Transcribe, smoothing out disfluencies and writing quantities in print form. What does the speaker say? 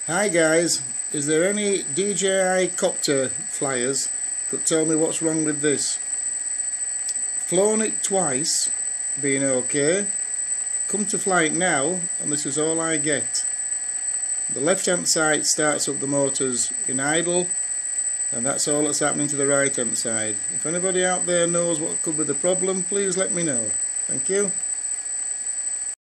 Hi guys, is there any DJI copter flyers could tell me what's wrong with this? Flown it twice, being okay, come to fly it now and this is all I get. The left hand side starts up the motors in idle and that's all that's happening to the right hand side. If anybody out there knows what could be the problem, please let me know. Thank you.